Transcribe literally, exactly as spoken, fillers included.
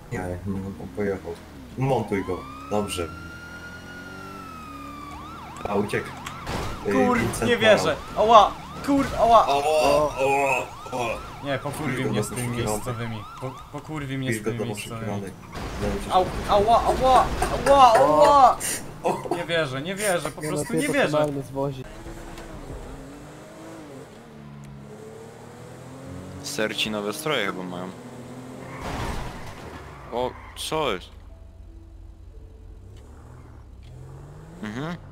Nie, no, on pojechał. Montuj go, dobrze. A, uciekł. Ej, Kur... Vincent nie Morał. wierzę. Ała! Kur... ała! Oło, oło, oło. Nie, pokurwi Wilgo mnie do z tymi poszukiwanych. miejscowymi. Po, pokurwi mnie z Wilgo tymi do miejscowymi. poszukiwanych. Znowu cię Au, spotkać. ała, ała, ała, ała! O, Nie wierzę, nie wierzę, po Nie, prostu no, nie ty wierzę. normalnie zwozi. Serci nowe stroje chyba mają. O, co jest? Mhm.